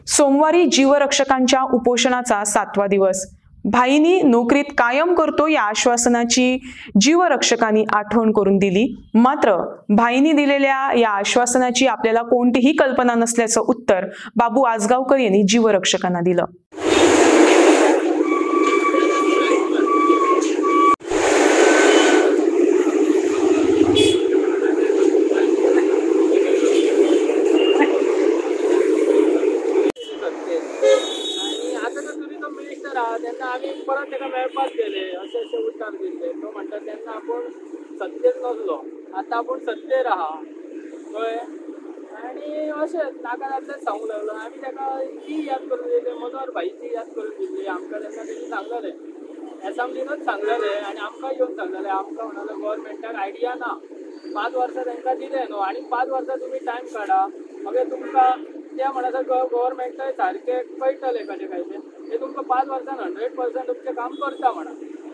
सोमवारी जीवरक्षकांच्या उपोषणाचा 7वा दिवस. भाईंनी नोकरीत कायम करतो या आश्वासनाची जीवरक्षकांनी आठवण करून दिली. मात्र भाईंनी दिलेल्या या आश्वासनाची आपल्याला कोणतीही कल्पना नसल्याचं उत्तर बाबू आजगावकर यांनी जीवरक्षकांना दिलं. त्यांना आम्ही परत त्याला मेळपाक केले, असे असे उतार दिले. तो म्हणतात त्यांना आपण सत्तेत नसलो, आता आपण सत्तेर आहा कळ्ळें. आणि अशेंच नाकारांतलें सांगूंक लागलो. आमी ताका ती याद करून दिली, मनोहर भाईची याद करून दिली. आमकां तेन्ना तेणी सांगलेलें, एसामब्लीनूच सांगलेलें आनी आमकां येवन सांगलेलें. आमकां म्हणालें गोवोरमेंटाक आयडिया ना, 5 वर्सां तांकां दिले न्हू आनी 5 वर्सां तुमी टायम काडा. मागीर तुमकां ते म्हणटा गोवोरमेंटाय सारकें कळटलें कशें काय ते तुमकां 5 वर्सान 100% तुमचें काम करता म्हणा,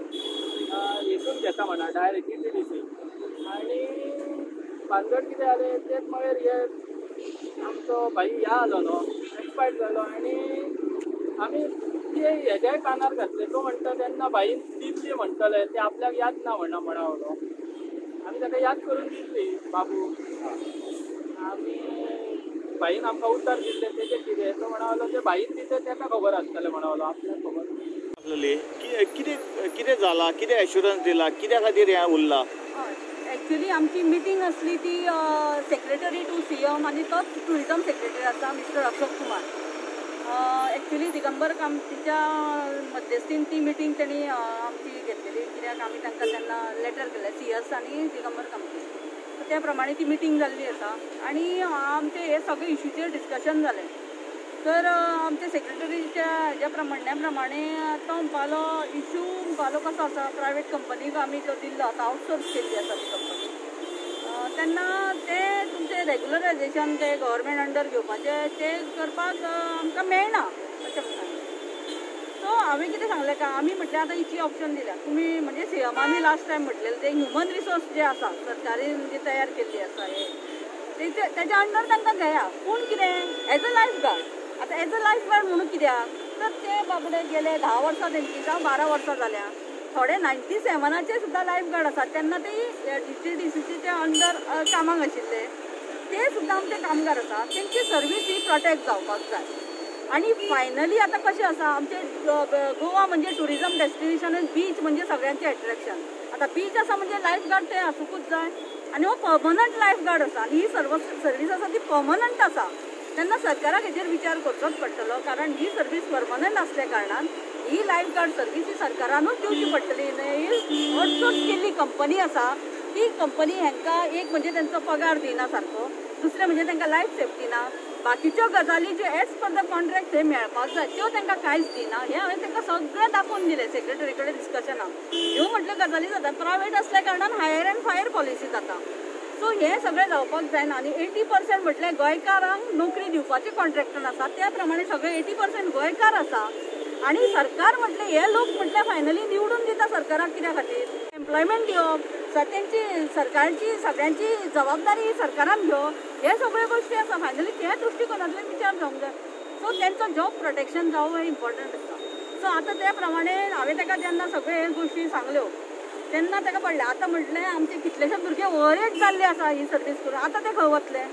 हितून घेता म्हणा डायरेक्ट TTDC. आनी भानगड कितें जालें तेच मागीर हे आमचो भाई ह्या जालो न्हू, एक्सपायर्ड जालो. आनी आमी ते हेज्याय कानार घातले. तो म्हणटा तेन्ना भाईन दितली म्हणटले, ते आपल्याक याद ना म्हणावलो. आमी ताका याद करून दितली बाबू. आमी भाईन आमकां उतर दिल्लें तेजें कितें तो म्हणालो, ते भाईन दिते ताका खबर आसतलें म्हणालो, आपल्याक खबर आसलेली. कितें जाला, कितें एश्युरन्स दिला, कित्या खातीर हें उरला? एक्चुअली आमची मिटींग असली ती सेक्रेटरी टू CM आनी तोच टुरिझम सेक्रेटरी आसा मिस्टर अशोक कुमार. एक्चुअली दिगंबर कामतीच्या मध्यस्थीन ती मिटींग तेणी आमची घेतलेली, कित्याक आमी तांकां तेन्ना लेटर केल्लें CS आनी दिगंबर कामती. त्या प्रमाणे ती मिटींग जाल्ली आसा आनी आमचे हे सगळे इश्यूचेर डिस्कशन जालें. तर आमचे सेक्रेटरीच्या हेज्या म्हणण्या प्रमाणे तो म्हणपालो इश्यू म्हणपालो कसो आसा, प्रायवेट कंपनीक आमी तो दिल्लो आसा, आउटसोर्स केल्ली आसा ती कंपनी. तेन्ना ते तुमचें रेग्युलरायजेशन ते गव्हर्मेंट अंडर घेवपाचें ते करपाक आमकां मेळना अशें म्हणटाले. सो हांवें कितें सांगलें काय, आमी म्हटलें आतां इतली ऑप्शन दिल्या तुमी, म्हणजे CMआनी लास्ट टायम म्हटलेलें ते ह्युमन रिसोर्स जे आसा सरकारीन जी तयार केल्ली आसा हे तेच्या अंडर तांकां घेया. पूण कितें एज अ लायफ गार्ड, आतां एज अ लायफ गार्ड म्हणून कित्याक तर ते बाबडे गेले 10 वर्सां तेंची जावं 12 वर्सां जाल्या. थोडे 97चे सुद्दां लायफ गार्ड आसात, तेन्ना ते TTDCचे अंडर कामाक आशिल्ले ते सुद्दां आमचे कामगार आसा, तेंची सर्वीस ही प्रोटेक्ट जावपाक जाय. आणि फायनली आता कशें आसा आमचे गोवा म्हणजे टुरिझम डेस्टिनेशन, बीच म्हणजे सगळ्यांचे अट्रॅक्शन. आता बीच आसा म्हणजे लायफ गार्ड ते आसूंकूच जाय आनी हो पर्मनंट लायफ गार्ड आसा आनी ही सर्वीस आसा ती पर्मनंट आसा. तेन्ना सरकाराक हेजेर विचार करचोच पडटलो, कारण ही सर्वीस पर्मनंट आसल्या कारणान ही लायफ गार्ड सर्वीस ही सरकारानूच दिवची पडटली. ही आउटसोर्स केल्ली कंपनी आसा, ती कंपनी हांकां एक म्हणजे तेंचो पगार दिना सारको, दुसरें म्हणजे तांकां लायफ सेफ्टी ना, बाकीच्यो गजाली ज्यो एज पर द कॉन्ट्रॅक्ट थंय मेळपाक जाय त्यो तांकां कांयच दिना. हें हांवें तांकां सगळें दाखोवन दिलें सेक्रेटरी कडेन डिस्कशनाक. ह्यो म्हटल्यो गजाली जाता, प्रायवेट आसल्या कारणान हायर एंड फायर पॉलिसी जाता. सो हें सगळें जावपाक जायना. आनी 80% म्हटल्यार गोंयकारांक नोकरी दिवपाचें कॉन्ट्रॅक्टान आसा, त्या प्रमाणे सगळे 80% गोंयकार आसा. आनी सरकार म्हटलें हे लोक म्हटल्यार फायनली निवडून दिता सरकाराक कित्या खातीर, एम्प्लॉयमेंट दिवप, तेंची सरकारची सगळ्यांची जबाबदारी सरकारान घेवप, हे सगळ्यो गोश्टी आसा. फायनली त्या दृश्टिकोनांतल्यान विचार जावंक जाय. सो तेंचो जॉब प्रोटेक्शन जावं हें इम्पॉर्टंट आसा. सो आतां त्या प्रमाणे हांवें ताका जेन्ना सगळे हे गोश्टी सांगल्यो तेन्ना ताका पडलें आतां म्हटलें आमचे कितलेशे भुरगे ओव्हर जाल्ले आसा ही सर्वीस करून, आतां ते खंय वतले.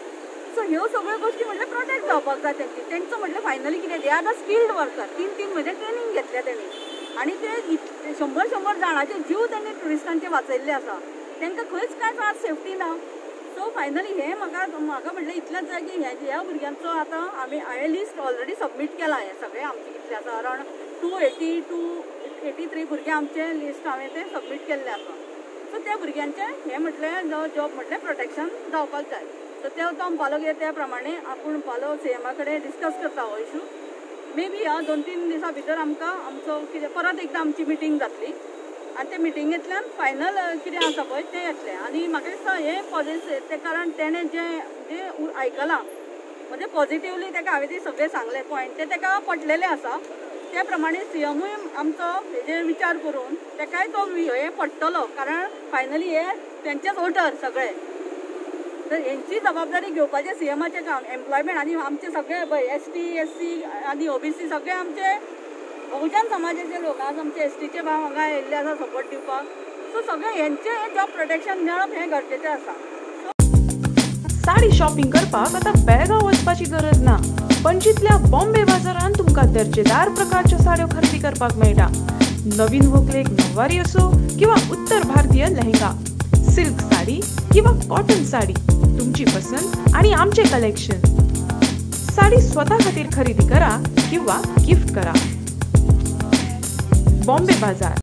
सो ह्यो सगळ्यो गोश्टी म्हटल्यार प्रोटेक्ट जावपाक जाय तेंचो म्हटल्यार फायनली कितें they are the skilled worker. 3 म्हयने ट्रेनींग घेतल्या तेणी आनी ते 100 जाणांचे जीव तेणी ट्युरिस्टांचे वाचयल्ले आसा, तांकां खंयच कांय फार सेफ्टी ना. सो फायनली हें म्हाका म्हटलें इतलेंच जाय की ह्या भुरग्यांचो आतां हांवें लिस्ट ऑलरेडी सबमीट केलां. हें सगळें आमचे कितले आसा अरावंड 283 भुरगे आमचे लिस्ट हांवें तें सबमीट केल्लें आसा. सो त्या भुरग्यांचें हें म्हटलें जॉब म्हटलें प्रोटेक्शन जावपाक जाय. सो तो म्हणपालो की त्या प्रमाणे आपूण म्हणपालो CMआ कडेन डिस्कस करता हो इशू. मे बी ह्या 2-3 दिसां भितर आमकां आमचो कितें परत एकदां आमची मिटींग जातली आनी ते मिटींगेंतल्यान फायनल कितें आसा पळय तें येतलें. आनी म्हाका दिसता हें पॉझिटिव्ह तें कारण तेणें जें आयकलां म्हणजे पॉझिटिव्हली ताका हांवें ती सगळे सांगले पॉयंट ते ताका पटलेले आसा. त्या प्रमाणे CMूय आमचो हेजेर विचार करून ताकाय तो हे पडटलो, कारण फायनली हे तेंचेच वोटर सगळे. तर यांची जबाबदारी घेवपाचें सीएमाचें काम. एम्प्लॉयमेंट आनी आमचे सगळे ST SC आनी OBC सगळे आमचे बहुजन समाजाचे लोक आज आमचे STचे भाव हांगा येयल्ले आसा सपोर्ट दिवपाक. सो सगळे यांचे जॉब प्रोटेक्शन मेळप हें गरजेचें आसा. साडी शॉपिंग करपाक आता बेळगांव वचपाची गरज ना. पणजीतल्या बॉम्बे बाजारांत तुमकां दर्जेदार प्रकारच्या साड्यो खरेदी करपाक मेळटा. नवीन व्हंकलेक नववारी असो किंवा उत्तर भारतीय लेहंगा, सिल्क साडी किंवा कॉटन साडी, तुमची पसंत आणि आमचे कलेक्शन. साडी स्वतः खातीर खरेदी करा किंवा गिफ्ट करा. बॉम्बे बाजार,